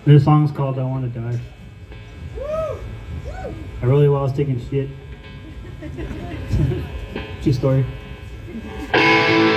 This song's called I Want to Die. I really was taking shit. True story.